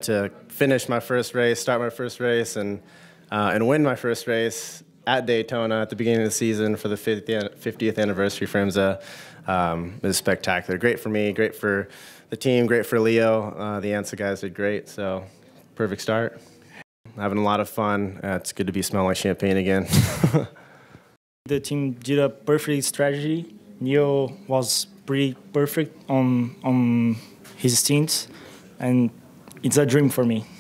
To finish my first race, start my first race, and win my first race at Daytona at the beginning of the season for the 50th anniversary for IMSA is spectacular. Great for me, great for the team, great for Leo. The IMSA guys did great, so perfect start. Having a lot of fun. It's good to be smelling like champagne again. The team did a perfect strategy. Leo was pretty perfect on his stints, and it's a dream for me.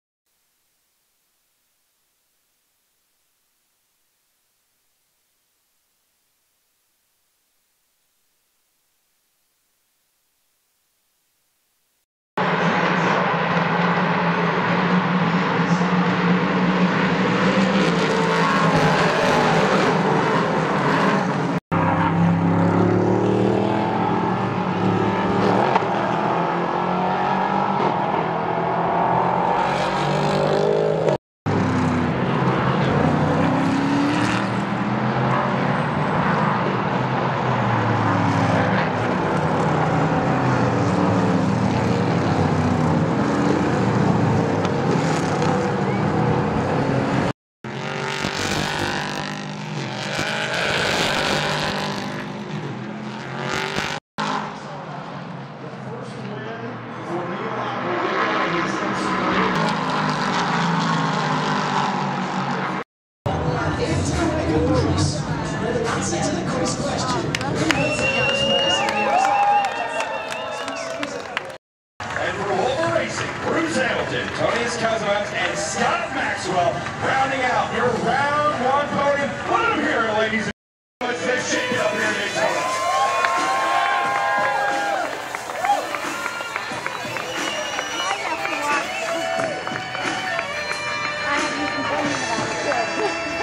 And Scott Maxwell rounding out your round one podium. Put him here, ladies and gentlemen. Let's just shake it up here in Daytona.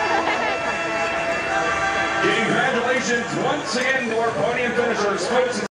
Congratulations once again to our podium finishers, folks.